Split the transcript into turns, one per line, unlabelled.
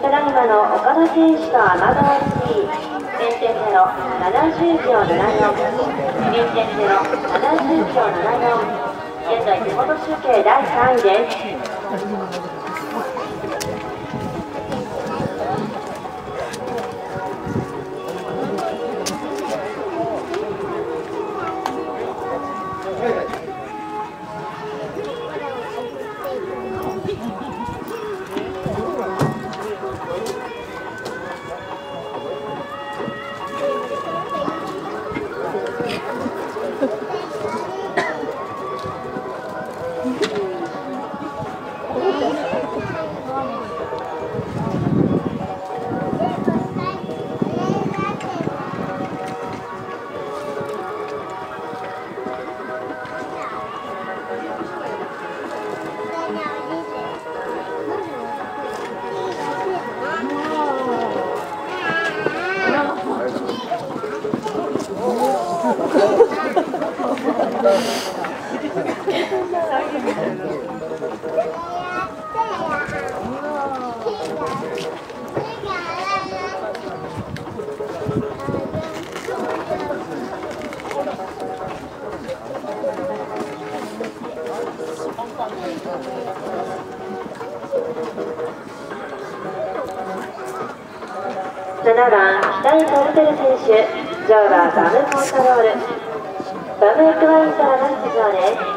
ただいまの岡田選手と天川 FC、減点0、70秒74、減点0、70秒74、現在手元集計第3位です。7番、北井カルテル選手、乗馬バムコントロール、バムエクワインからの出場です。